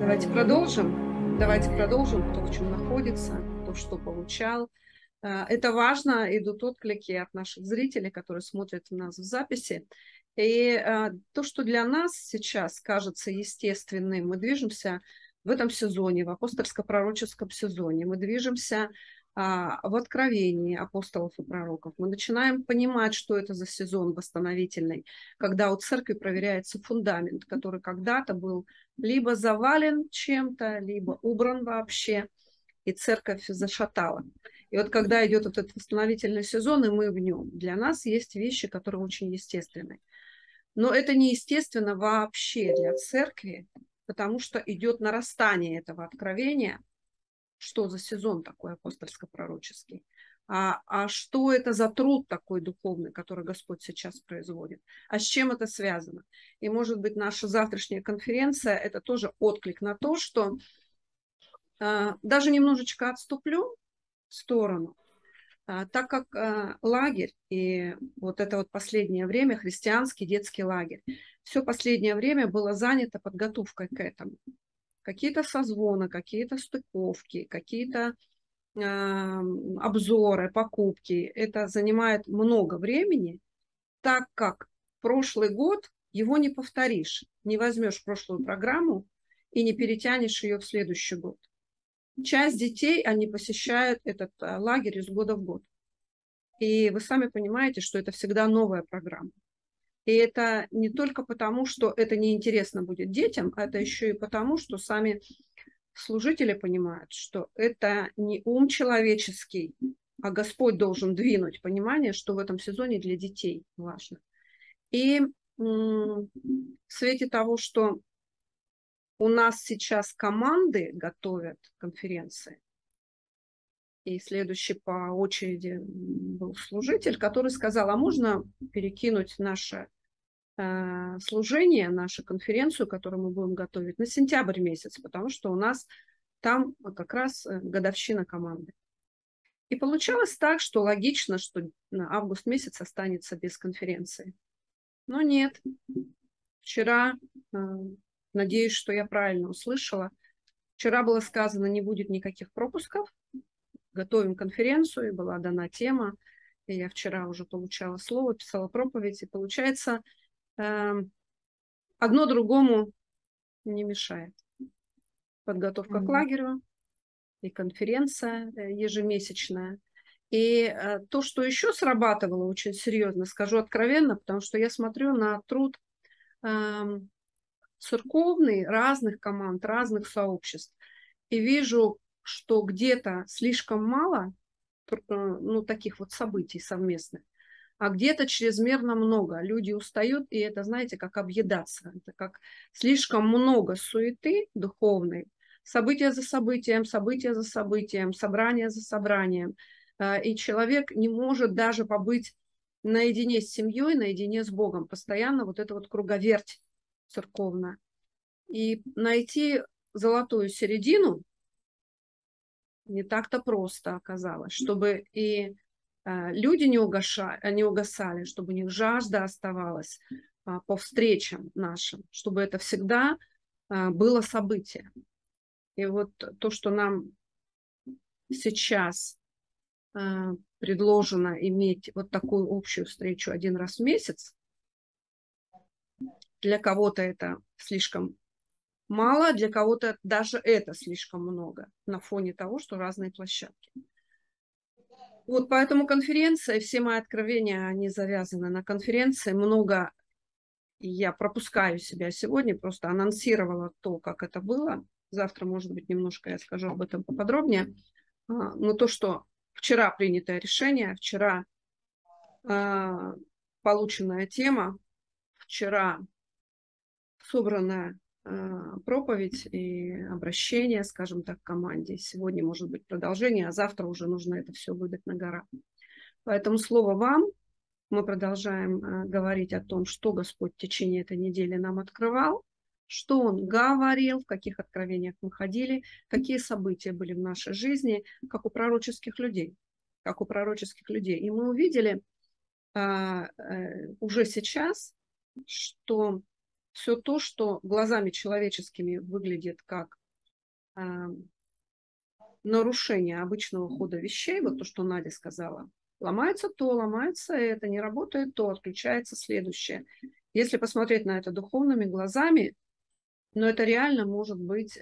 Давайте продолжим. Давайте продолжим, кто в чем находится, кто что получал. Это важно, идут отклики от наших зрителей, которые смотрят нас в записи. И то, что для нас сейчас кажется естественным, мы движемся в этом сезоне, в апостольско-пророческом сезоне, мы движемся в откровении апостолов и пророков. Мы начинаем понимать, что это за сезон восстановительный, когда у церкви проверяется фундамент, который когда-то был либо завален чем-то, либо убран вообще, и церковь зашатала. И вот когда идет вот этот восстановительный сезон, и мы в нем, для нас есть вещи, которые очень естественны. Но это не естественно вообще для церкви, потому что идет нарастание этого откровения. Что за сезон такой апостольско-пророческий? А что это за труд такой духовный, который Господь сейчас производит? А с чем это связано? И, может быть, наша завтрашняя конференция – это тоже отклик на то, что даже немножечко отступлю в сторону, так как лагерь и вот это вот последнее время, христианский детский лагерь, все последнее время было занято подготовкой к этому. Какие-то созвоны, какие-то стыковки, какие-то обзоры, покупки. Это занимает много времени, так как прошлый год его не повторишь. Не возьмешь прошлую программу и не перетянешь ее в следующий год. Часть детей, они посещают этот лагерь из года в год. И вы сами понимаете, что это всегда новая программа. И это не только потому, что это неинтересно будет детям, а это еще и потому, что сами служители понимают, что это не ум человеческий, а Господь должен двинуть понимание, что в этом сезоне для детей важно. И в свете того, что у нас сейчас команды готовят конференции, и следующий по очереди был служитель, который сказал, а можно перекинуть наше служение, нашу конференцию, которую мы будем готовить, на сентябрь месяц, потому что у нас там как раз годовщина команды. И получалось так, что логично, что август месяц останется без конференции. Но нет. Вчера, надеюсь, что я правильно услышала, вчера было сказано, не будет никаких пропусков, готовим конференцию, и была дана тема, и я вчера уже получала слово, писала проповедь, и получается, одно другому не мешает. Подготовка к лагерю и конференция ежемесячная. И то, что еще срабатывало очень серьезно, скажу откровенно, потому что я смотрю на труд церковный разных команд, разных сообществ, и вижу, что где-то слишком мало таких вот событий совместных, а где-то чрезмерно много. Люди устают, и это, знаете, как объедаться. Это как слишком много суеты духовной, события за событием, события за событием, собрание за собранием. И человек не может даже побыть наедине с семьей, наедине с Богом. Постоянно вот эта вот круговерть церковная. И найти золотую середину не так-то просто оказалось, чтобы и люди не угасали, чтобы у них жажда оставалась по встречам нашим, чтобы это всегда было событие. И вот то, что нам сейчас предложено иметь вот такую общую встречу один раз в месяц, для кого-то это слишком мало, для кого-то даже это слишком много на фоне того, что разные площадки. Вот поэтому конференция, все мои откровения, они завязаны на конференции. Много я пропускаю себя сегодня, просто анонсировала то, как это было. Завтра, может быть, немножко я скажу об этом поподробнее. Но то, что вчера принятое решение, вчера полученная тема, вчера собранная проповедь и обращение, скажем так, к команде. Сегодня может быть продолжение, а завтра уже нужно это все выдать на гора. Поэтому слово вам. Мы продолжаем говорить о том, что Господь в течение этой недели нам открывал, что Он говорил, в каких откровениях мы ходили, какие события были в нашей жизни, как у пророческих людей. Как у пророческих людей. И мы увидели уже сейчас, что все то, что глазами человеческими выглядит как нарушение обычного хода вещей, вот то, что Надя сказала, ломается то, ломается это, не работает то, отключается следующее. Если посмотреть на это духовными глазами, но это реально может быть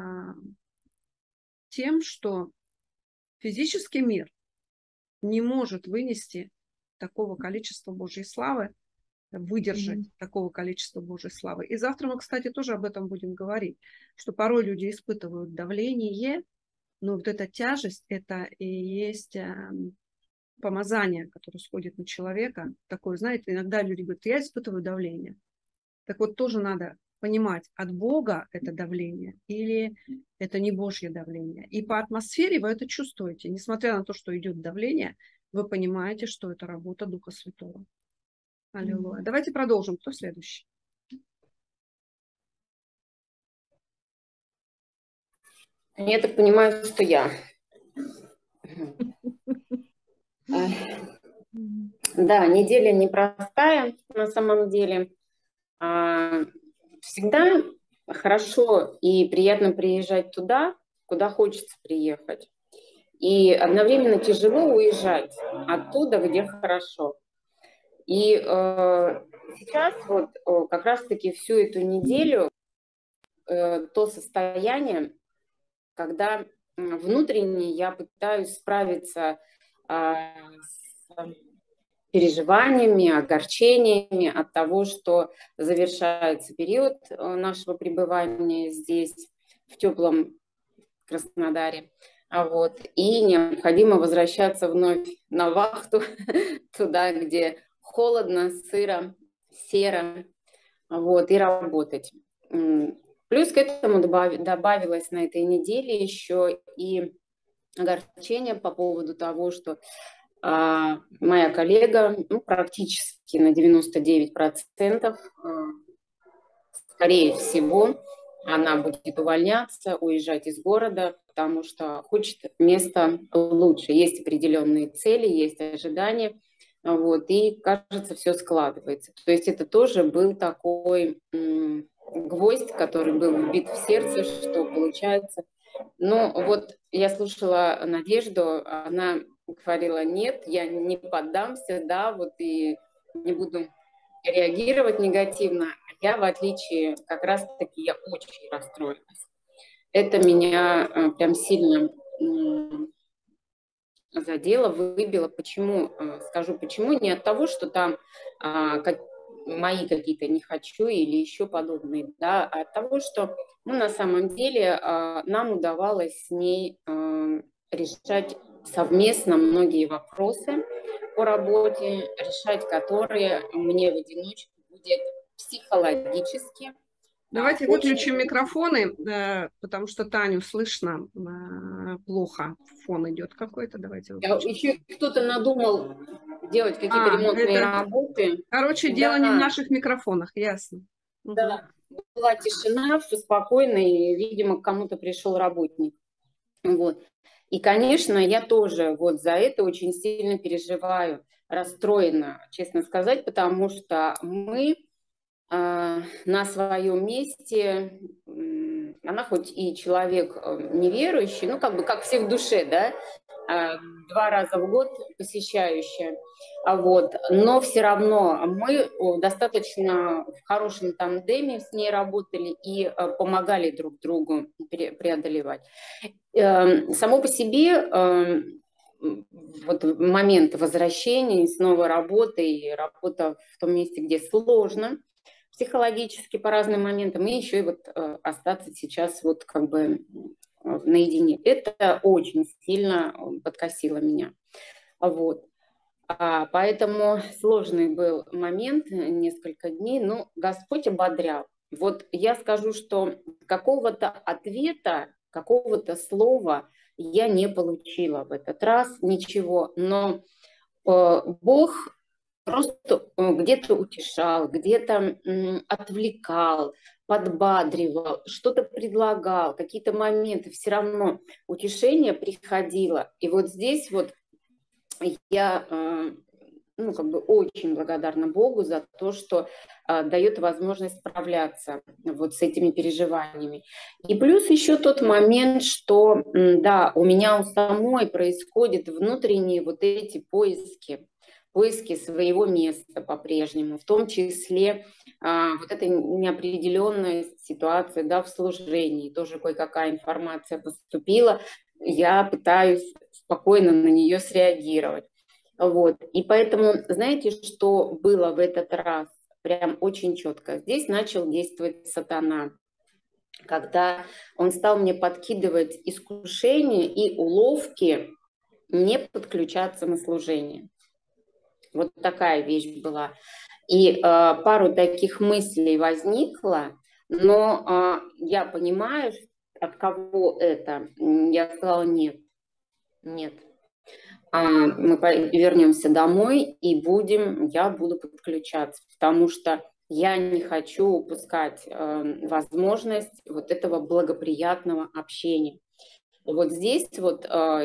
тем, что физический мир не может вынести такого количества Божьей славы, выдержать такого количества Божьей славы. И завтра мы, кстати, тоже об этом будем говорить, что порой люди испытывают давление, но вот эта тяжесть, это и есть помазание, которое сходит на человека. Такое, знаете, иногда люди говорят, я испытываю давление. Так вот, тоже надо понимать, от Бога это давление или это не Божье давление. И по атмосфере вы это чувствуете. Несмотря на то, что идет давление, вы понимаете, что это работа Духа Святого. Аллилуйя. Давайте продолжим. Кто следующий? Я так понимаю, что я. Да, неделя непростая на самом деле. Всегда хорошо и приятно приезжать туда, куда хочется приехать. И одновременно тяжело уезжать оттуда, где хорошо. И сейчас вот как раз-таки всю эту неделю то состояние, когда внутренне я пытаюсь справиться с переживаниями, огорчениями от того, что завершается период нашего пребывания здесь, в теплом Краснодаре. Вот. И необходимо возвращаться вновь на вахту туда, где холодно, сыро, серо, вот, и работать. Плюс к этому добавилось на этой неделе еще и огорчение по поводу того, что моя коллега, практически на 99%, скорее всего, она будет увольняться, уезжать из города, потому что хочет место лучше. Есть определенные цели, есть ожидания, вот, и, кажется, все складывается. То есть это тоже был такой гвоздь, который был вбит в сердце, что получается. Но вот я слушала Надежду, она говорила, нет, я не поддамся, да, вот и не буду реагировать негативно. Я, в отличие, как раз-таки, я очень расстроилась. Это меня прям сильно задело, выбило. Почему? Скажу, почему? Не от того, что там мои какие-то не хочу или еще подобные, да, а от того, что на самом деле нам удавалось с ней решать совместно многие вопросы по работе, решать которые мне в одиночку будет психологически. Давайте выключим микрофоны, потому что Таню слышно плохо. Фон идет какой-то. Давайте выключим. Еще кто-то надумал делать какие-то ремонтные работы. Короче, дело не в наших микрофонах, ясно. Да, была тишина, все спокойно, и, видимо, к кому-то пришел работник. Вот. И, конечно, я тоже вот за это очень сильно переживаю, расстроена, честно сказать, потому что мы на своем месте, она хоть и человек неверующий, ну, как бы, как все в душе, да, 2 раза в год посещающая, вот, но все равно мы достаточно в хорошем тандеме с ней работали и помогали друг другу преодолевать. Само по себе вот момент возвращения, снова работы и работа в том месте, где сложно, психологически по разным моментам, и еще и вот остаться сейчас вот как бы наедине. Это очень сильно подкосило меня. Вот. Поэтому сложный был момент, несколько дней, но Господь ободрял. Вот я скажу, что какого-то ответа, какого-то слова я не получила в этот раз, ничего, но Бог просто где-то утешал, где-то отвлекал, подбадривал, что-то предлагал, какие-то моменты, все равно утешение приходило. И вот здесь вот я ну, как бы очень благодарна Богу за то, что дает возможность справляться вот с этими переживаниями. И плюс еще тот момент, что, да, у меня у самой происходят внутренние вот эти поиски своего места по-прежнему, в том числе вот эта неопределенная ситуация, да, в служении, тоже кое-какая информация поступила, я пытаюсь спокойно на нее среагировать. Вот. И поэтому, знаете, что было в этот раз? Прям очень четко. Здесь начал действовать сатана, когда он стал мне подкидывать искушения и уловки не подключаться на служение. Вот такая вещь была. И пару таких мыслей возникло, но я понимаю, от кого это. Я сказала нет, нет. Мы вернемся домой и я буду подключаться, потому что я не хочу упускать возможность вот этого благоприятного общения. И вот здесь вот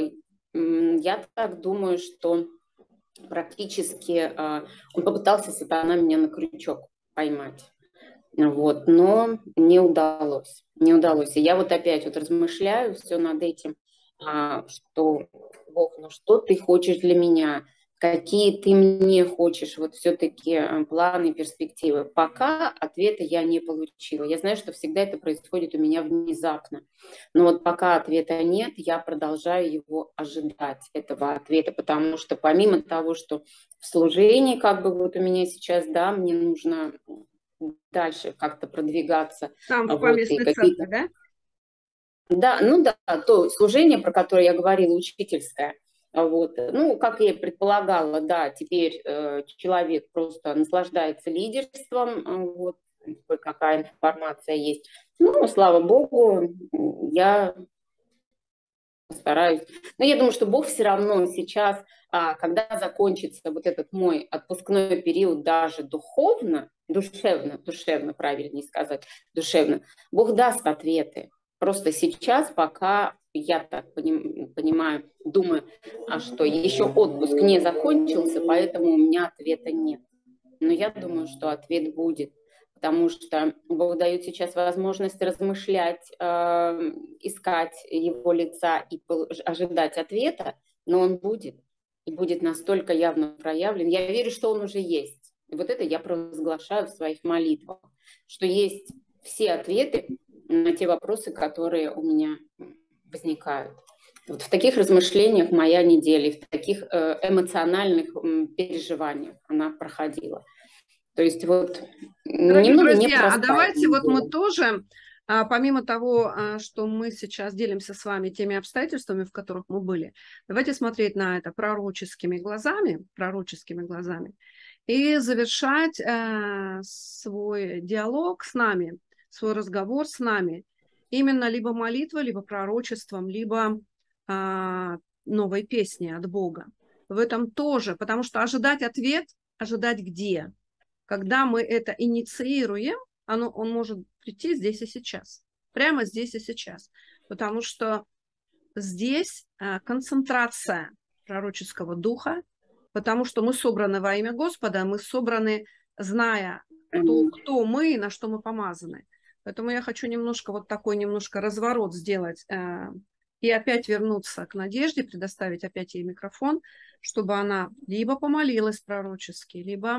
я так думаю, что практически он попытался, сатана, меня на крючок поймать. Вот, но не удалось, не удалось. И я вот опять вот размышляю все над этим, что, Бог, ну что ты хочешь для меня, какие ты мне хочешь, вот все-таки планы, перспективы. Пока ответа я не получила. Я знаю, что всегда это происходит у меня внезапно, но вот пока ответа нет, я продолжаю его ожидать, этого ответа, потому что помимо того, что в служении как бы вот у меня сейчас, да, мне нужно дальше как-то продвигаться. Там в Вот, и поместной какие-то... церкви, да? Да, ну да, то служение, про которое я говорила, учительское. Вот. Ну, как я и предполагала, да, теперь человек просто наслаждается лидерством, вот, какая информация есть. Ну, слава богу, я постараюсь. Но я думаю, что Бог все равно сейчас, когда закончится вот этот мой отпускной период, даже душевно, правильнее сказать, душевно, Бог даст ответы. Просто сейчас, пока я так понимаю, думаю, что еще отпуск не закончился, поэтому у меня ответа нет. Но я думаю, что ответ будет, потому что Бог дает сейчас возможность размышлять, искать его лица и ожидать ответа, но он будет, и будет настолько явно проявлен. Я верю, что он уже есть. И вот это я провозглашаю в своих молитвах, что есть все ответы на те вопросы, которые у меня возникают. Вот в таких размышлениях моя неделя, в таких эмоциональных переживаниях она проходила. То есть вот Дорогие немного друзья, а непростая давайте вот мы неделя. тоже, помимо того, что мы сейчас делимся с вами теми обстоятельствами, в которых мы были, давайте смотреть на это пророческими глазами и завершать свой диалог с нами, свой разговор с нами именно либо молитвой, либо пророчеством, либо новой песней от Бога. В этом тоже, потому что ожидать ответ, ожидать где? Когда мы это инициируем, он может прийти здесь и сейчас, прямо здесь и сейчас, потому что здесь концентрация пророческого духа, потому что мы собраны во имя Господа, мы собраны, зная, кто мы и на что мы помазаны. Поэтому я хочу немножко вот такой немножко разворот сделать и опять вернуться к Надежде, предоставить опять ей микрофон, чтобы она либо помолилась пророчески, либо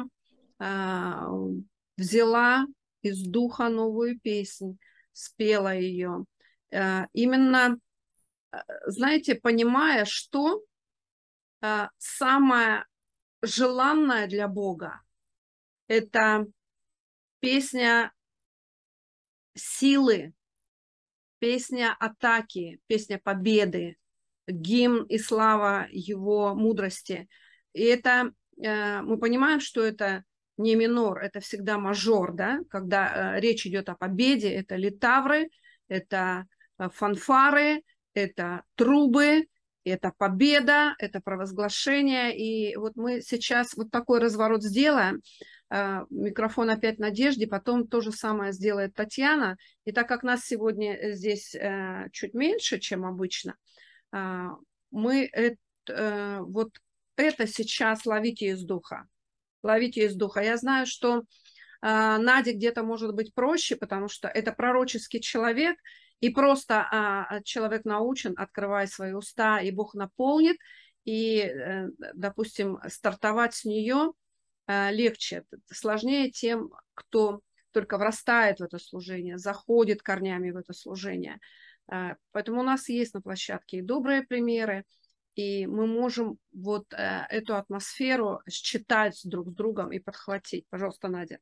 взяла из духа новую песнь, спела ее. Именно, знаете, понимая, что самое желанное для Бога – это песня силы, песня атаки, песня победы, гимн и слава Его мудрости. И это мы понимаем, что это не минор, это всегда мажор, да? Когда речь идет о победе, это литавры, это фанфары, это трубы, это победа, это провозглашение. И вот мы сейчас вот такой разворот сделаем. Микрофон опять Надежде, потом то же самое сделает Татьяна. И так как нас сегодня здесь чуть меньше, чем обычно, мы вот это сейчас ловите из духа. Ловите из духа. Я знаю, что Наде где-то может быть проще, потому что это пророческий человек, и просто человек научен, открывая свои уста, и Бог наполнит, и, допустим, стартовать с нее легче. Сложнее тем, кто только врастает в это служение, заходит корнями в это служение. Поэтому у нас есть на площадке и добрые примеры, и мы можем вот эту атмосферу считать друг с другом и подхватить. Пожалуйста, Надя.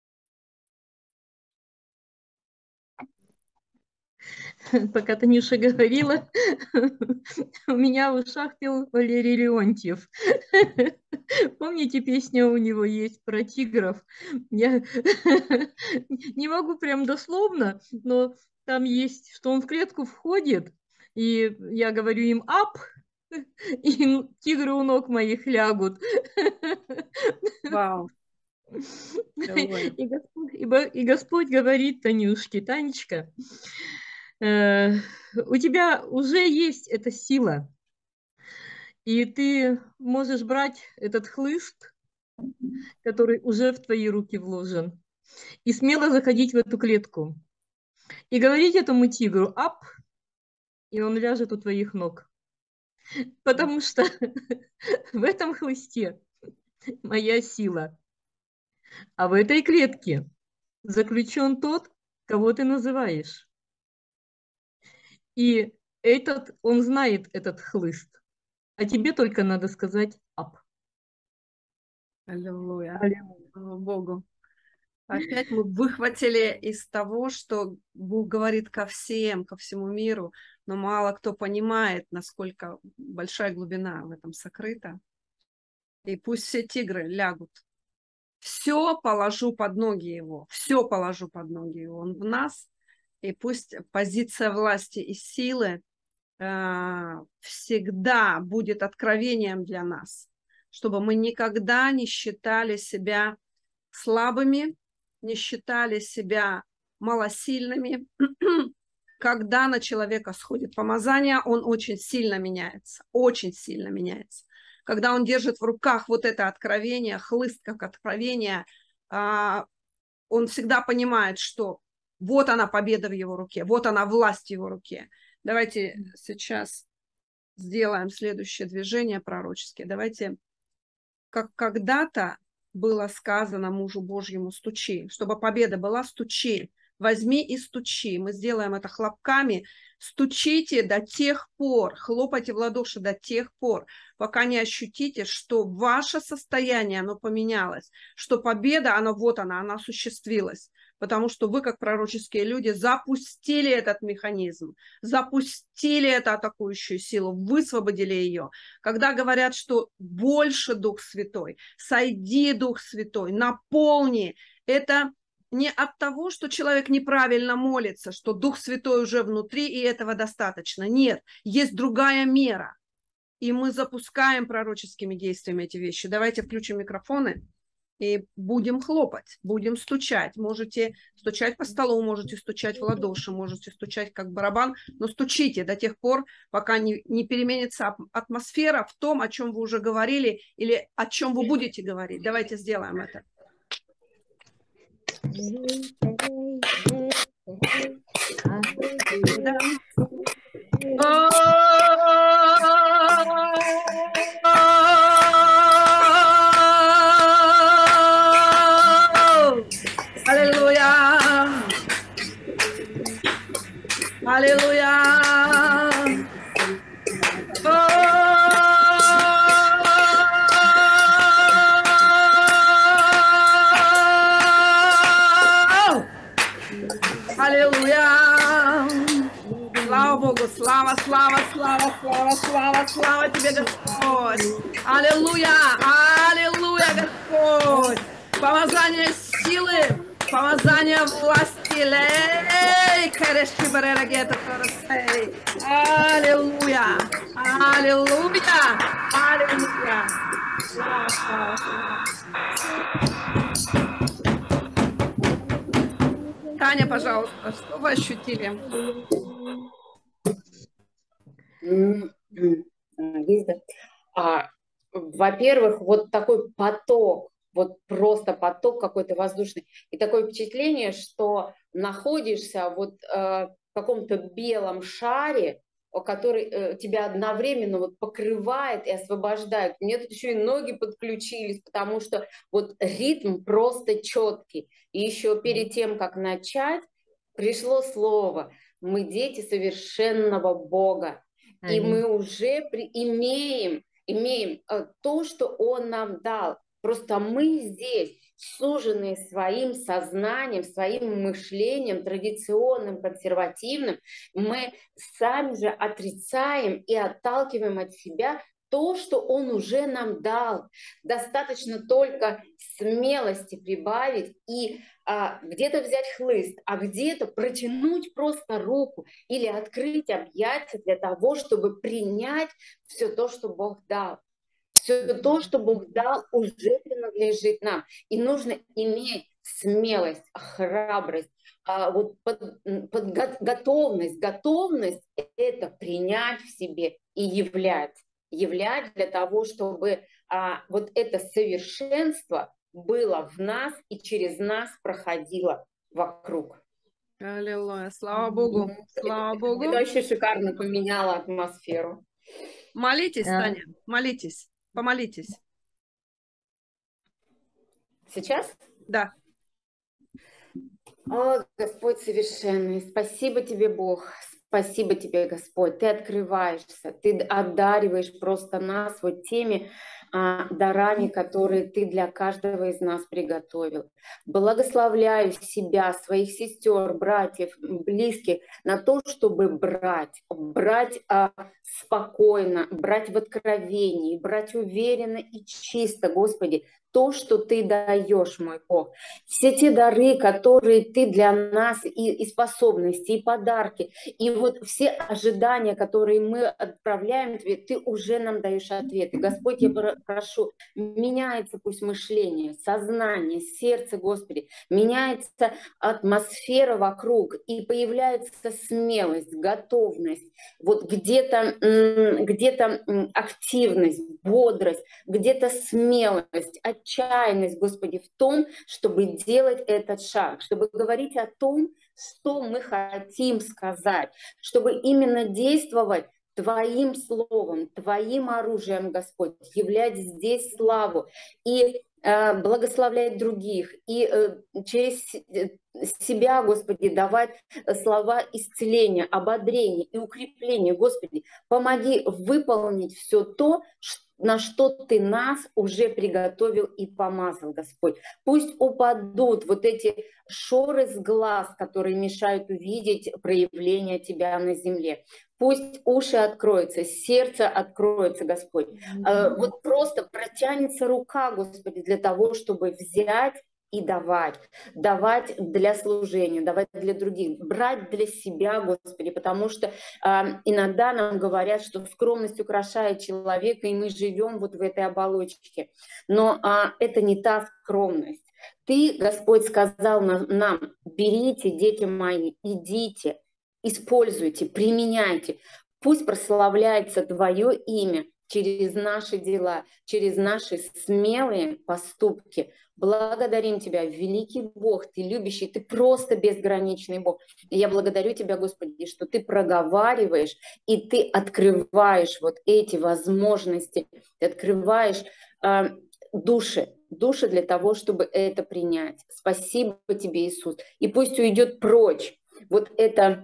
Пока Танюша говорила, у меня в ушах пел Валерий Леонтьев. Помните, песня у него есть про тигров? Я не могу прям дословно, но там есть, что он в клетку входит, и я говорю им «ап», и тигры у ног моих лягут. Вау. И Господь говорит Танюшке: Танечка, у тебя уже есть эта сила, и ты можешь брать этот хлыст, который уже в твои руки вложен, и смело заходить в эту клетку. И говорить этому тигру «ап», и он ляжет у твоих ног. Потому что в этом хлысте моя сила. А в этой клетке заключен тот, кого ты называешь. И он знает этот хлыст. А тебе только надо сказать «ап». Аллилуйя. Слава Богу. Опять мы выхватили из того, что Бог говорит ко всем, ко всему миру, но мало кто понимает, насколько большая глубина в этом сокрыта. И пусть все тигры лягут. Все положу под ноги его, все положу под ноги его. Он в нас, и пусть позиция власти и силы всегда будет откровением для нас, чтобы мы никогда не считали себя слабыми, не считали себя малосильными. Когда на человека сходит помазание, он очень сильно меняется, очень сильно меняется. Когда он держит в руках вот это откровение, хлыст как откровение, он всегда понимает, что вот она победа в его руке, вот она власть в его руке. Давайте сейчас сделаем следующее движение пророческое. Давайте, как когда-то было сказано мужу Божьему: стучи. Чтобы победа была, стучи. Возьми и стучи. Мы сделаем это хлопками. Стучите до тех пор, хлопайте в ладоши до тех пор, пока не ощутите, что ваше состояние, оно поменялось, что победа, она вот она осуществилась. Потому что вы, как пророческие люди, запустили этот механизм, запустили эту атакующую силу, высвободили ее. Когда говорят, что больше Дух Святой, сойди, Дух Святой, наполни, это не от того, что человек неправильно молится, что Дух Святой уже внутри, и этого достаточно. Нет, есть другая мера. И мы запускаем пророческими действиями эти вещи. Давайте включим микрофоны и будем хлопать, будем стучать. Можете стучать по столу, можете стучать в ладоши, можете стучать как барабан, но стучите до тех пор, пока не переменится атмосфера в том, о чем вы уже говорили или о чем вы будете говорить. Давайте сделаем это. Аллилуйя! Аллилуйя! Аллилуйя! Слава Богу! Слава, слава, слава, слава, слава, слава тебе, Господь! Аллилуйя! Аллилуйя, Господь! Помазание силы, помазание власти. Аллилуйя! Аллилуйя! Аллилуйя! Слава, слава, слава. Таня, пожалуйста, что вы ощутили? Есть, да? во-первых, вот такой поток, вот просто поток какой-то воздушный. И такое впечатление, что находишься вот в каком-то белом шаре, который тебя одновременно вот покрывает и освобождает. Мне тут еще и ноги подключились, потому что вот ритм просто четкий. И еще перед тем, как начать, пришло слово: мы дети совершенного Бога. И мы уже имеем то, что Он нам дал. Просто мы здесь, суженные своим сознанием, своим мышлением, традиционным, консервативным, мы сами же отрицаем и отталкиваем от себя то, что Он уже нам дал. Достаточно только смелости прибавить и где-то взять хлыст, а где-то протянуть просто руку или открыть объятия для того, чтобы принять все то, что Бог дал. Все то, что Бог дал, уже принадлежит нам. И нужно иметь смелость, храбрость, готовность. Готовность – это принять в себе и являть для того, чтобы вот это совершенство было в нас и через нас проходило вокруг. Аллилуйя, слава Богу, слава Богу. Это вообще шикарно поменяло атмосферу. Молитесь, Таня, молитесь, помолитесь. Сейчас? Да. О, Господь совершенный, спасибо Тебе, Бог, спасибо Тебе, Господь, Ты открываешься, Ты одариваешь просто нас вот теми дарами, которые Ты для каждого из нас приготовил. Благословляю себя, своих сестер, братьев, близких на то, чтобы брать спокойно, брать в откровении, брать уверенно и чисто, Господи, то, что Ты даешь, мой Бог. Все те дары, которые Ты для нас, и способности, и подарки, и вот все ожидания, которые мы отправляем Тебе, Ты уже нам даешь ответы. Господь, я прошу, меняется пусть мышление, сознание, сердце, Господи, меняется атмосфера вокруг, и появляется смелость, готовность, вот где-то активность, бодрость, где-то смелость, отчаянность, Господи, в том, чтобы делать этот шаг, чтобы говорить о том, что мы хотим сказать, чтобы именно действовать Твоим словом, Твоим оружием, Господь, являть здесь славу и благословлять других, и через себя, Господи, давать слова исцеления, ободрения и укрепления. Господи, помоги выполнить все то, на что Ты нас уже приготовил и помазал, Господь. Пусть упадут вот эти шоры с глаз, которые мешают увидеть проявление Тебя на земле. Пусть уши откроются, сердце откроется, Господь. Вот просто протянется рука, Господи, для того, чтобы взять и давать для служения, давать для других, брать для себя, Господи, потому что иногда нам говорят, что скромность украшает человека, и мы живем вот в этой оболочке, но это не та скромность. Ты, Господь, сказал нам: берите, дети мои, идите, используйте, применяйте, пусть прославляется Твое имя через наши дела, через наши смелые поступки. Благодарим Тебя, великий Бог, Ты любящий, Ты просто безграничный Бог. И я благодарю Тебя, Господи, что Ты проговариваешь, и Ты открываешь вот эти возможности, Ты открываешь души для того, чтобы это принять. Спасибо Тебе, Иисус. И пусть уйдет прочь вот эта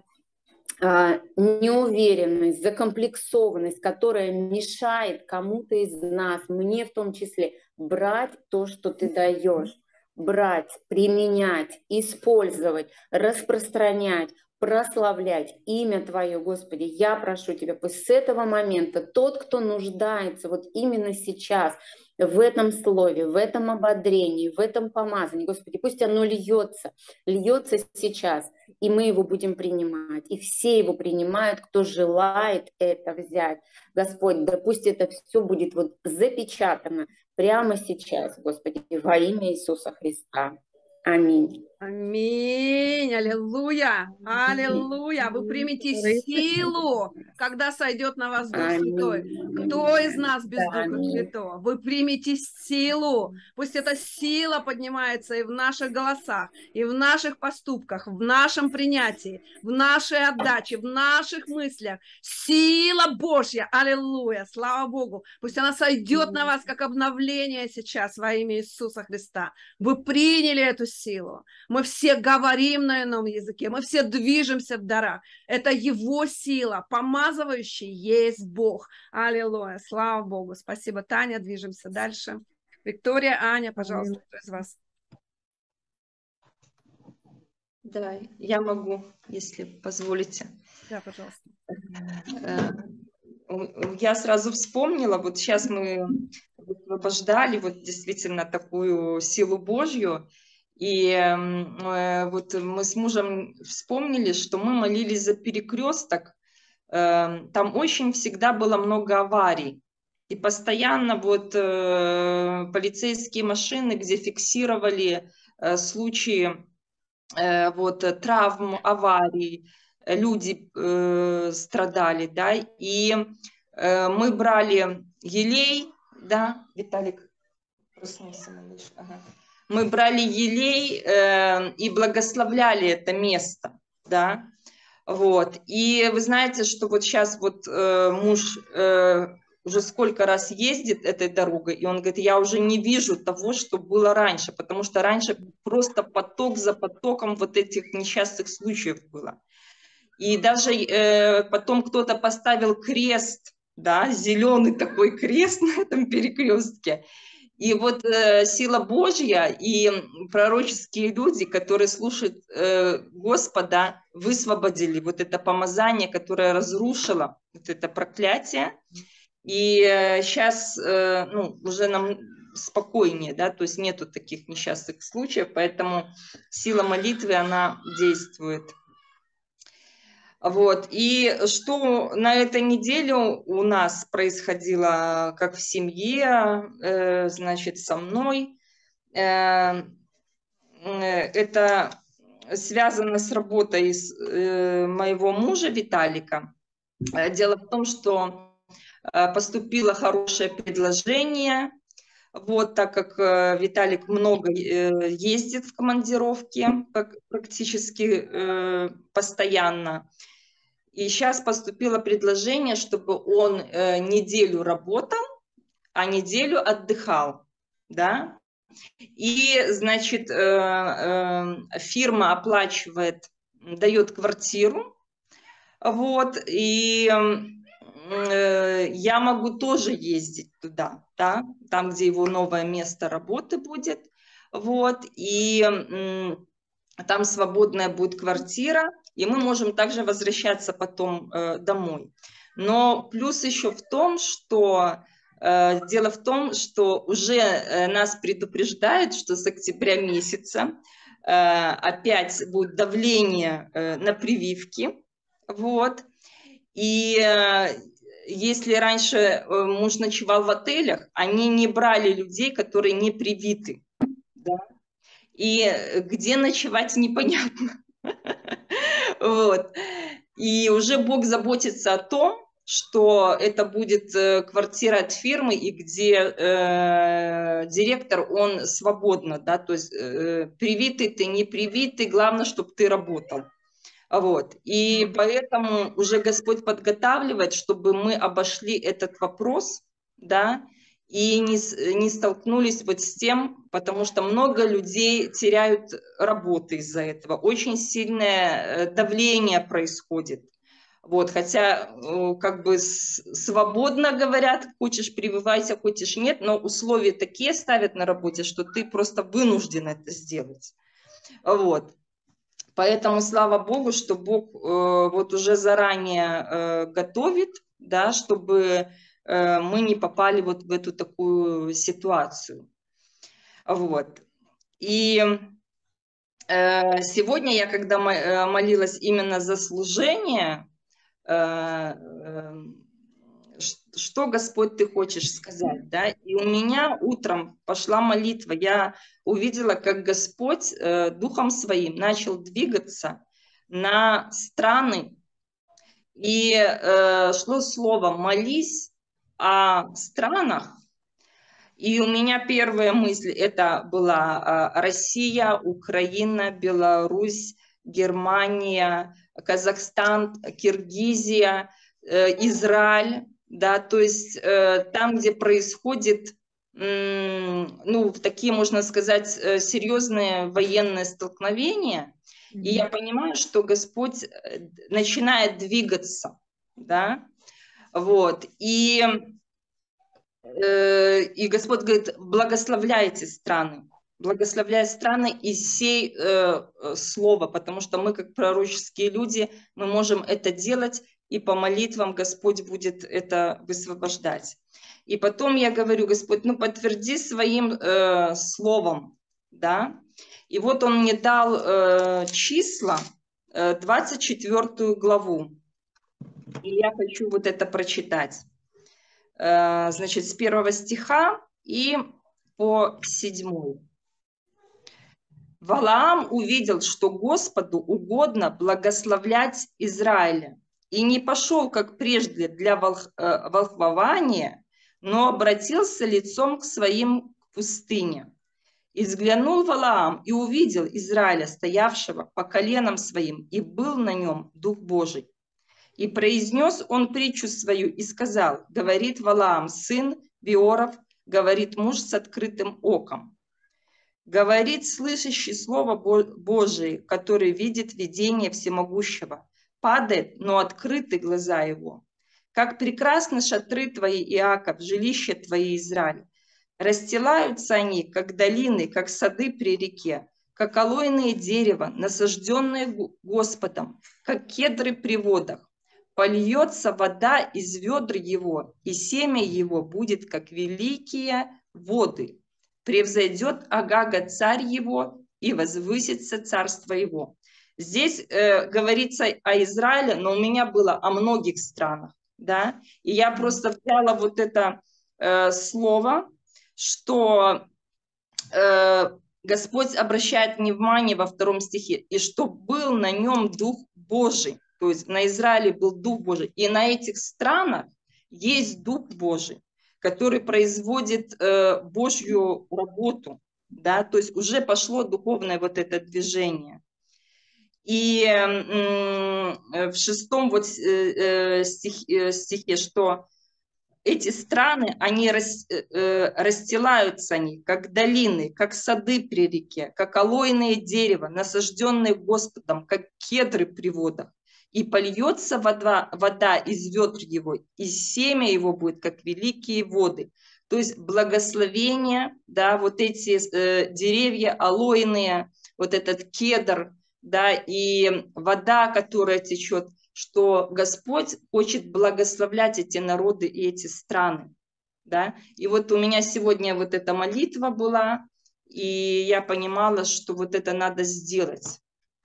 неуверенность, закомплексованность, которая мешает кому-то из нас, мне в том числе, брать то, что Ты даешь, брать, применять, использовать, распространять, прославлять имя Твое, Господи. Я прошу Тебя, пусть с этого момента тот, кто нуждается вот именно сейчас в этом слове, в этом ободрении, в этом помазании, Господи, пусть оно льется сейчас, и мы его будем принимать, и все его принимают, кто желает это взять. Господь, да пусть это все будет вот запечатано прямо сейчас, Господи, во имя Иисуса Христа. Аминь. Аминь, аллилуйя, аллилуйя. Вы примете силу, когда сойдет на вас Дух Святой. Кто из нас без Духа Святого? Вы примете силу. Пусть эта сила поднимается и в наших голосах, и в наших поступках, в нашем принятии, в нашей отдаче, в наших мыслях. Сила Божья, аллилуйя, слава Богу. Пусть она сойдет на вас, как обновление сейчас во имя Иисуса Христа. Вы приняли эту силу. Мы все говорим на ином языке, мы все движемся в дарах. Это Его сила, помазывающий есть Бог. Аллилуйя, слава Богу. Спасибо, Таня, движемся дальше. Виктория, Аня, пожалуйста, кто из вас? Да, я могу, если позволите. Да, пожалуйста. Я сразу вспомнила, вот сейчас мы высвобождали вот действительно такую силу Божью, и вот мы с мужем вспомнили, что мы молились за перекресток, там очень всегда было много аварий, и постоянно вот полицейские машины, где фиксировали случаи вот травм, аварий, люди страдали, да, и мы брали елей, да, Виталик, проснулся, малыш, ага. Мы брали елей и благословляли это место, да, вот, и вы знаете, что вот сейчас вот муж уже сколько раз ездит этой дорогой, и он говорит, я уже не вижу того, что было раньше, потому что раньше просто поток за потоком вот этих несчастных случаев было. И даже потом кто-то поставил крест, да, зеленый такой крест на этом перекрестке. И вот сила Божья и пророческие люди, которые слушают Господа, высвободили вот это помазание, которое разрушило вот это проклятие. И сейчас ну, уже нам спокойнее, да, то есть нету таких несчастных случаев, поэтому сила молитвы, она действует. Вот. И что на этой неделе у нас происходило, как в семье, значит, со мной, это связано с работой моего мужа Виталика. Дело в том, что поступило хорошее предложение, вот, так как Виталик много ездит в командировки, практически постоянно. И сейчас поступило предложение, чтобы он неделю работал, а неделю отдыхал, да. И, значит, фирма оплачивает, дает квартиру, вот, и я могу тоже ездить туда, да, там, где его новое место работы будет, вот, и там свободная будет квартира, и мы можем также возвращаться потом домой. Но плюс еще в том, что дело в том, что уже нас предупреждают, что с октября месяца опять будет давление на прививки, вот, и если раньше муж ночевал в отелях, они не брали людей, которые не привиты, да? И где ночевать непонятно. Вот. И уже Бог заботится о том, что это будет квартира от фирмы, и где директор, он свободно, да, то есть привитый ты, не привитый, главное, чтобы ты работал. Вот. И поэтому уже Господь подготавливает, чтобы мы обошли этот вопрос, да, и не столкнулись вот с тем, потому что много людей теряют работы из-за этого. Очень сильное давление происходит. Вот, хотя как бы свободно говорят, хочешь прививайся, хочешь нет, но условия такие ставят на работе, что ты просто вынужден это сделать. Вот. Поэтому слава Богу, что Бог вот уже заранее готовит, да, чтобы мы не попали вот в эту такую ситуацию. Вот. И сегодня я, когда молилась именно за служение, что, Господь, ты хочешь сказать, да? И у меня утром пошла молитва, я увидела, как Господь Духом Своим начал двигаться на страны, и шло слово «молись о странах». И у меня первая мысль это была Россия, Украина, Беларусь, Германия, Казахстан, Киргизия, Израиль, да, то есть там, где происходит, ну, такие, можно сказать, серьезные военные столкновения, и я понимаю, что Господь начинает двигаться, да, вот, и Господь говорит, благословляйте страны, благословляй страны и сей слово, потому что мы, как пророческие люди, мы можем это делать, и по молитвам Господь будет это высвобождать. И потом я говорю, Господь, ну подтверди своим словом, да. И вот Он мне дал числа, 24 главу, и я хочу вот это прочитать. Значит, с 1 стиха и по 7. Валаам увидел, что Господу угодно благословлять Израиля, и не пошел, как прежде, для волхвования, но обратился лицом к своим в пустыне. И взглянул Валаам и увидел Израиля, стоявшего по коленам своим, и был на нем Дух Божий. И произнес он притчу свою и сказал, говорит Валаам, сын Биоров, говорит муж с открытым оком. Говорит слышащий слово Божие, который видит видение всемогущего. Падает, но открыты глаза его. Как прекрасны шатры твои, Иаков, жилище твои, Израиль. Расстилаются они, как долины, как сады при реке, как алойное дерево, насажденное Господом, как кедры при водах. Польется вода из ведр его, и семя его будет, как великие воды. Превзойдет Агага царь его, и возвысится царство его. Здесь говорится о Израиле, но у меня было о многих странах, да, и я просто взяла вот это слово, что Господь обращает внимание во 2 стихе, и что был на нем Дух Божий. То есть на Израиле был Дух Божий. И на этих странах есть Дух Божий, который производит Божью работу. Да? То есть уже пошло духовное вот это движение. И в 6 вот стихе, что эти страны, они расстилаются, они, как долины, как сады при реке, как алойное дерево, насажденное Господом, как кедры при водах. И польется вода из ведр его, и семя его будет, как великие воды. То есть благословение, да, вот эти деревья алойные, вот этот кедр, да, и вода, которая течет, что Господь хочет благословлять эти народы и эти страны. Да? И вот у меня сегодня вот эта молитва была, и я понимала, что вот это надо сделать.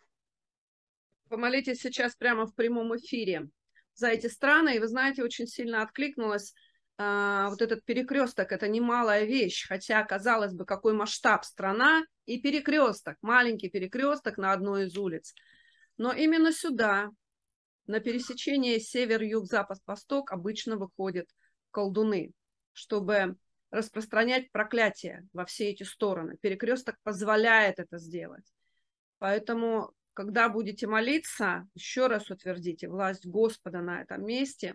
Помолитесь сейчас прямо в прямом эфире за эти страны, и вы знаете, очень сильно откликнулась вот этот перекресток, это немалая вещь, хотя, казалось бы, какой масштаб страна и перекресток, маленький перекресток на одной из улиц. Но именно сюда, на пересечении север, юг, запад, восток обычно выходят колдуны, чтобы распространять проклятие во все эти стороны. Перекресток позволяет это сделать. Поэтому, когда будете молиться, еще раз утвердите власть Господа на этом месте.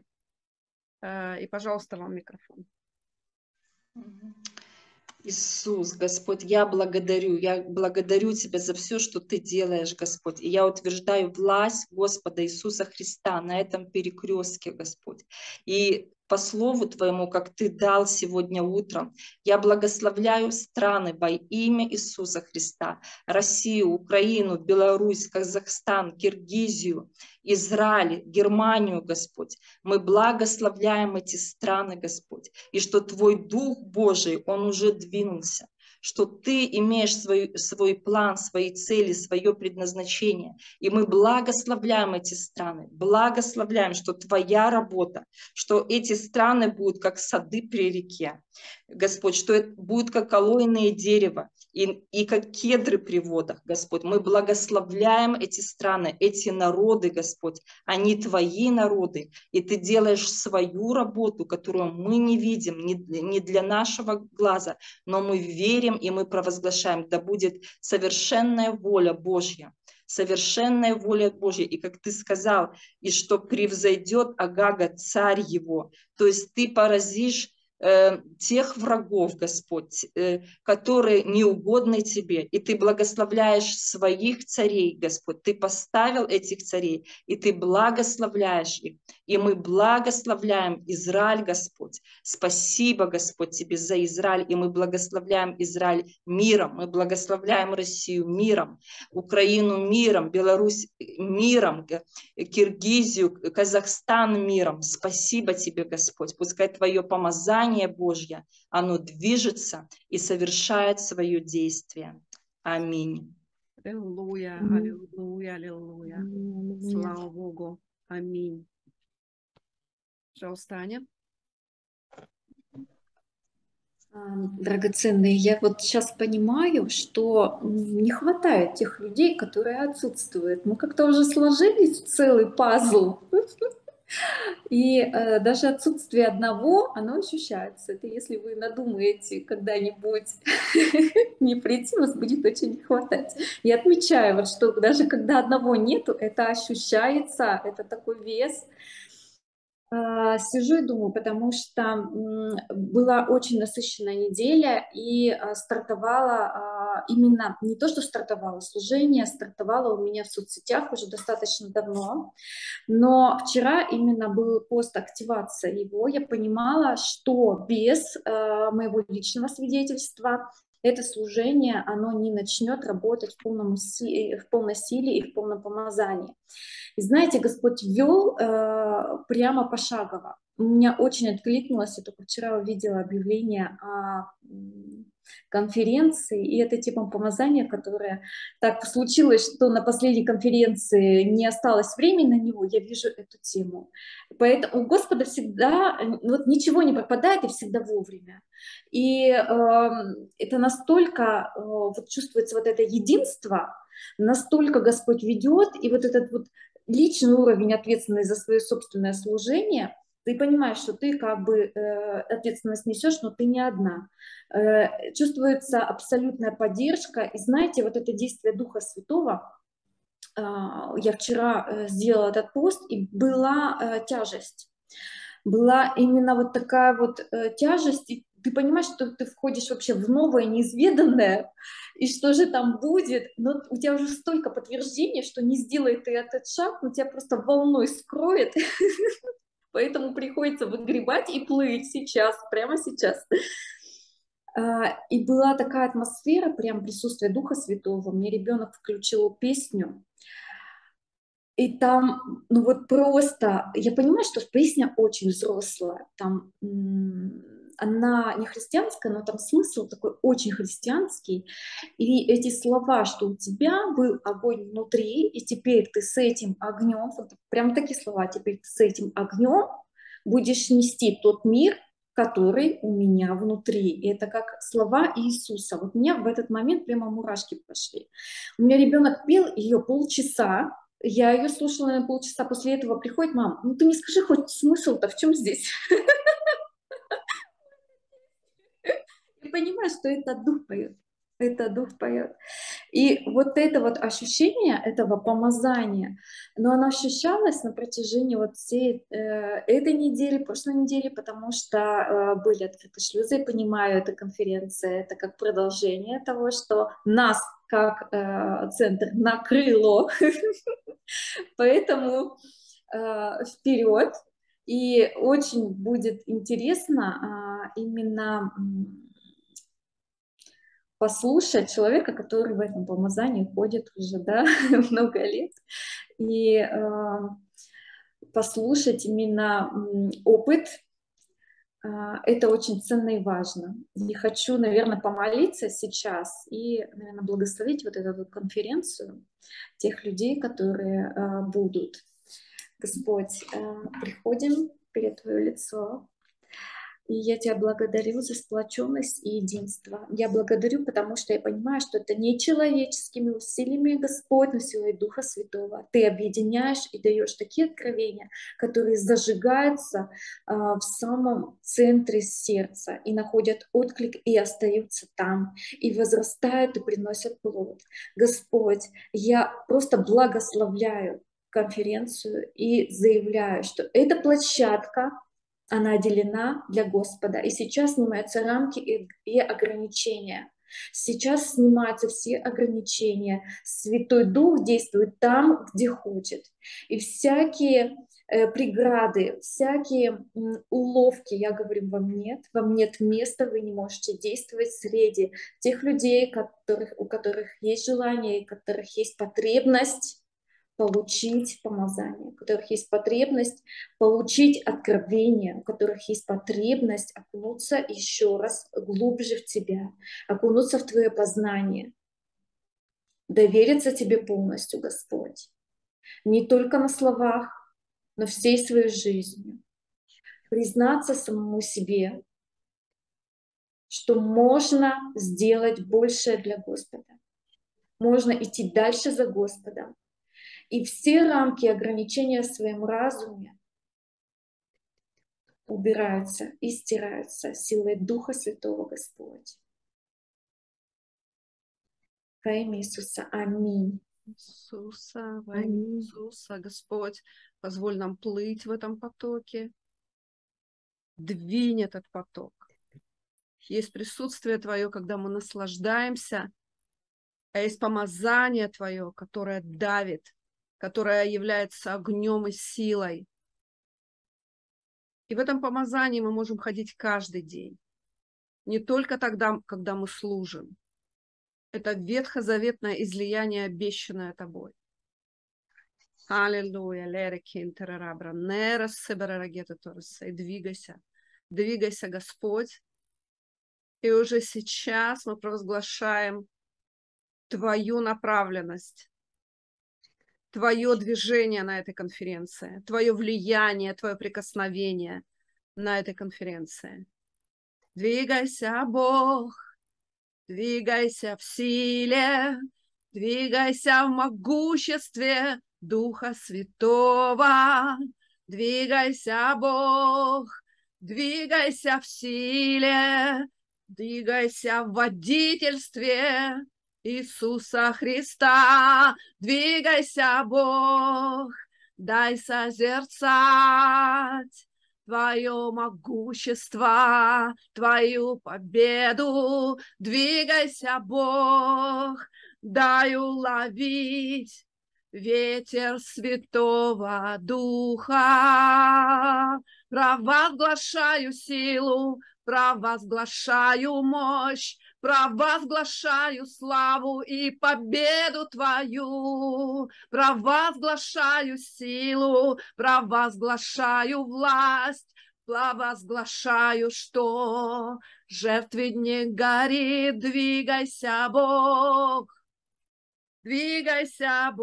И, пожалуйста, вам микрофон. Иисус, Господь, я благодарю Тебя за все, что Ты делаешь, Господь. И я утверждаю власть Господа Иисуса Христа на этом перекрестке, Господь. И по слову Твоему, как Ты дал сегодня утром, я благословляю страны во имя Иисуса Христа. Россию, Украину, Беларусь, Казахстан, Киргизию, Израиль, Германию, Господь. Мы благословляем эти страны, Господь. И что Твой Дух Божий, Он уже двинулся. что ты имеешь свой план, свои цели, свое предназначение. И мы благословляем эти страны, благословляем, что твоя работа, что эти страны будут как сады при реке. Господь, что это будет как алоэное дерево и как кедры при водах, Господь. Мы благословляем эти страны, эти народы, Господь. Они твои народы, и ты делаешь свою работу, которую мы не видим, не для нашего глаза, но мы верим и мы провозглашаем, да будет совершенная воля Божья. Совершенная воля Божья. И как ты сказал, и что превзойдет Агага, царь его. То есть ты поразишь тех врагов, Господь, которые неугодны тебе, и ты благословляешь своих царей, Господь, ты поставил этих царей, и ты благословляешь их, и мы благословляем Израиль, Господь. Спасибо, Господь, тебе за Израиль, и мы благословляем Израиль миром, мы благословляем Россию миром, Украину миром, Беларусь миром, Киргизию, Казахстан миром. Спасибо тебе, Господь, пускай твое помазание Божье, оно движется и совершает свое действие. Аминь. Аллилуйя, Аминь. аллилуйя, аллилуйя. Аллилуйя. Слава Богу. Аминь. Пожалуйста, Аня. Драгоценные, я вот сейчас понимаю, что не хватает тех людей, которые отсутствуют. Мы как-то уже сложились в целый пазл, и даже отсутствие одного, оно ощущается. Это если вы надумаете когда-нибудь не прийти, вас будет очень не хватать. Я отмечаю, вот, что даже когда одного нету, это ощущается, это такой вес. Сижу и думаю, потому что была очень насыщенная неделя, и стартовала именно, не то что стартовало служение, стартовало у меня в соцсетях уже достаточно давно, но вчера именно был пост активация его, я понимала, что без моего личного свидетельства это служение, оно не начнет работать в полной силе и в полном помазании. И знаете, Господь вел прямо пошагово. У меня очень откликнулось, я только вчера увидела объявление о конференции, и это типа помазания, которое так случилось, что на последней конференции не осталось времени на него, я вижу эту тему. Поэтому у Господа всегда, вот ничего не пропадает и всегда вовремя. И это настолько вот чувствуется вот это единство, настолько Господь ведет, и вот этот вот личный уровень ответственности за свое собственное служение, ты понимаешь, что ты как бы ответственность несешь, но ты не одна. Чувствуется абсолютная поддержка. И знаете, вот это действие Духа Святого, я вчера сделала этот пост, и была тяжесть. Была именно вот такая вот тяжесть, и ты понимаешь, что ты входишь вообще в новое, неизведанное, и что же там будет, но у тебя уже столько подтверждений, что не сделай ты этот шаг, но тебя просто волной скроет, поэтому приходится выгребать и плыть сейчас, прямо сейчас. И была такая атмосфера, прям присутствие Духа Святого, мне ребенок включил песню, и там, ну вот просто, я понимаю, что песня очень взрослая, там она не христианская, но там смысл такой очень христианский. И эти слова, что у тебя был огонь внутри, и теперь ты с этим огнем, вот прям такие слова, теперь ты с этим огнем будешь нести тот мир, который у меня внутри. И это как слова Иисуса. Вот у меня в этот момент прямо мурашки пошли. У меня ребенок пел ее полчаса, я ее слушала на полчаса, после этого приходит мама, ну ты мне скажи хоть смысл-то в чем здесь? Я понимаю, что это Дух поет. Это Дух поет. И вот это вот ощущение этого помазания, но оно ощущалось на протяжении вот всей этой недели, прошлой недели, потому что были открыты шлюзы, я понимаю, эта конференция, это как продолжение того, что нас как центр накрыло, поэтому вперед. И очень будет интересно именно послушать человека, который в этом помазании ходит уже, да, много лет, и послушать именно опыт, Это очень ценно и важно. И хочу, наверное, помолиться сейчас и, наверное, благословить вот эту вот конференцию тех людей, которые будут. Господь, приходим перед Твое лицо. И я Тебя благодарю за сплоченность и единство. Я благодарю, потому что я понимаю, что это не человеческими усилиями, Господь, но силой Духа Святого. Ты объединяешь и даешь такие откровения, которые зажигаются в самом центре сердца и находят отклик и остаются там, и возрастают и приносят плод. Господь, я просто благословляю конференцию и заявляю, что эта площадка, она отделена для Господа. И сейчас снимаются рамки и ограничения. Сейчас снимаются все ограничения. Святой Дух действует там, где хочет. И всякие преграды, всякие уловки, я говорю, вам нет места, вы не можете действовать среди тех людей, у которых есть желание, у которых есть потребность получить помазание, у которых есть потребность получить откровение, у которых есть потребность окунуться еще раз глубже в Тебя, окунуться в Твое познание, довериться Тебе полностью, Господь, не только на словах, но всей своей жизнью, признаться самому себе, что можно сделать большее для Господа, можно идти дальше за Господом, и все рамки и ограничения в своем разуме убираются и стираются силой Духа Святого, Господь. Во имя Иисуса. Аминь. Иисуса, во имя Иисуса, Господь, позволь нам плыть в этом потоке. Двинь этот поток. Есть присутствие Твое, когда мы наслаждаемся, а есть помазание Твое, которое давит, которое является огнем и силой. И в этом помазании мы можем ходить каждый день. Не только тогда, когда мы служим. Это ветхозаветное излияние, обещанное Тобой. Аллилуйя. Двигайся. Двигайся, Господь. И уже сейчас мы провозглашаем Твою направленность, Твое движение на этой конференции, Твое влияние, Твое прикосновение на этой конференции. Двигайся, Бог, двигайся в силе, двигайся в могуществе Духа Святого. Двигайся, Бог, двигайся в силе, двигайся в водительстве Иисуса Христа. Двигайся, Бог, дай созерцать Твое могущество, Твою победу. Двигайся, Бог, дай уловить ветер Святого Духа. Провозглашаю силу, провозглашаю мощь, провозглашаю славу и победу Твою, провозглашаю силу, провозглашаю власть, провозглашаю, что жертвенник горит. Двигайся, Бог, двигайся,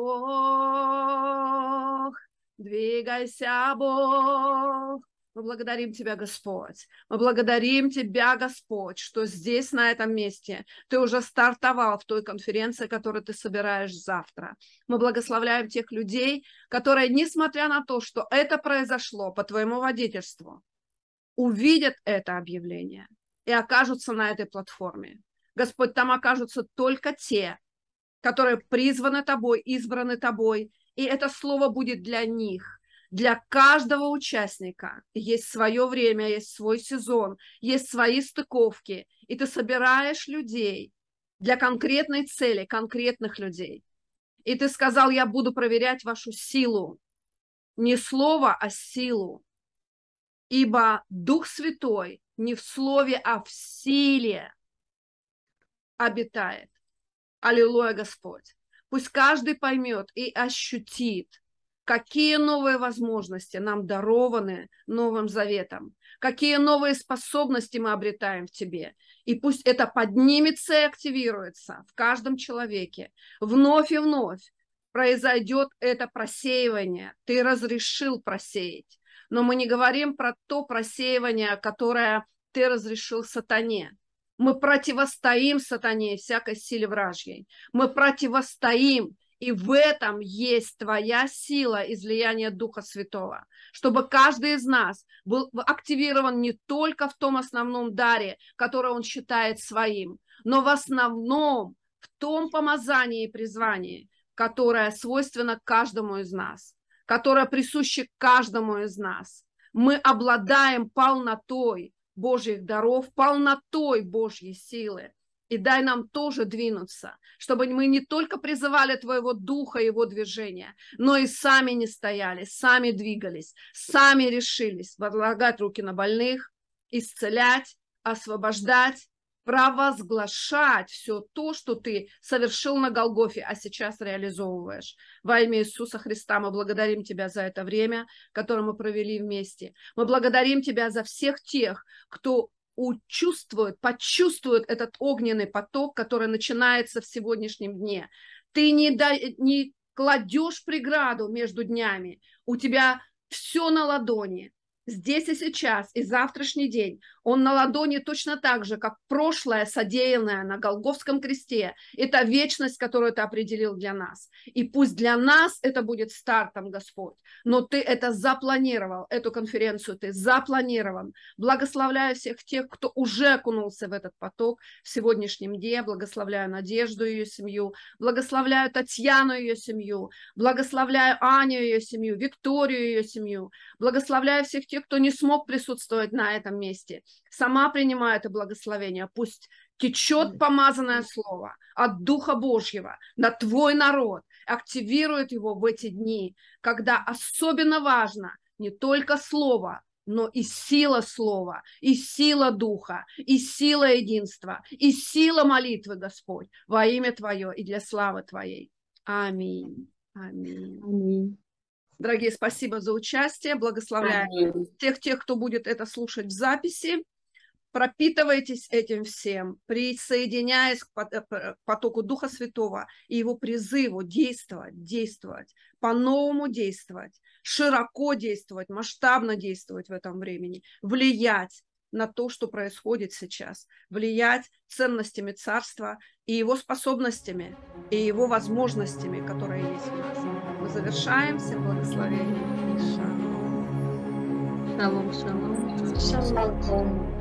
Бог, двигайся, Бог. Мы благодарим Тебя, Господь. Мы благодарим Тебя, Господь, что здесь, на этом месте, Ты уже стартовал в той конференции, которую Ты собираешь завтра. Мы благословляем тех людей, которые, несмотря на то, что это произошло по Твоему водительству, увидят это объявление и окажутся на этой платформе. Господь, там окажутся только те, которые призваны Тобой, избраны Тобой, и это слово будет для них. Для каждого участника есть свое время, есть свой сезон, есть свои стыковки, и ты собираешь людей для конкретной цели, конкретных людей. И ты сказал, я буду проверять вашу силу. Не слово, а силу. Ибо Дух Святой не в слове, а в силе обитает. Аллилуйя, Господь. Пусть каждый поймет и ощутит, какие новые возможности нам дарованы Новым Заветом. какие новые способности мы обретаем в тебе. И пусть это поднимется и активируется в каждом человеке. Вновь и вновь произойдет это просеивание. Ты разрешил просеять. Но мы не говорим про то просеивание, которое ты разрешил сатане. Мы противостоим сатане и всякой силе вражьей. Мы противостоим. И в этом есть твоя сила излияния Духа Святого, чтобы каждый из нас был активирован не только в том основном даре, который он считает своим, но в основном в том помазании и призвании, которое свойственно каждому из нас, которое присуще каждому из нас. Мы обладаем полнотой Божьих даров, полнотой Божьей силы. И дай нам тоже двинуться, чтобы мы не только призывали Твоего Духа и Его движения, но и сами не стояли, сами двигались, сами решились возлагать руки на больных, исцелять, освобождать, провозглашать все то, что Ты совершил на Голгофе, а сейчас реализовываешь. Во имя Иисуса Христа мы благодарим Тебя за это время, которое мы провели вместе. Мы благодарим Тебя за всех тех, кто почувствует этот огненный поток, который начинается в сегодняшнем дне. Ты не кладешь преграду между днями. У тебя все на ладони. Здесь и сейчас, и завтрашний день. Он на ладони точно так же, как прошлое, содеянное на Голгофском кресте. Это вечность, которую Ты определил для нас. И пусть для нас это будет стартом, Господь. Но Ты это запланировал, эту конференцию Ты запланировал. Благословляю всех тех, кто уже окунулся в этот поток в сегодняшнем дне. Благословляю Надежду и ее семью. Благословляю Татьяну и ее семью. Благословляю Аню и ее семью, Викторию и ее семью. Благословляю всех тех, кто не смог присутствовать на этом месте. Сама принимаю это благословение. Пусть течет помазанное слово от Духа Божьего на твой народ, активирует его в эти дни, когда особенно важно не только слово, но и сила слова, и сила Духа, и сила единства, и сила молитвы, Господь, во имя Твое и для славы Твоей. Аминь. Аминь. Аминь. Дорогие, спасибо за участие. Благословляю тех, кто будет это слушать в записи. Пропитывайтесь этим всем, присоединяясь к потоку Духа Святого и его призыву действовать, по-новому действовать, широко действовать, масштабно действовать в этом времени, влиять на то, что происходит сейчас, влиять ценностями Царства и его способностями, и его возможностями, которые есть у нас. Мы завершаем. Всем благословений. Шалом. Шалом, шалом. Шалом.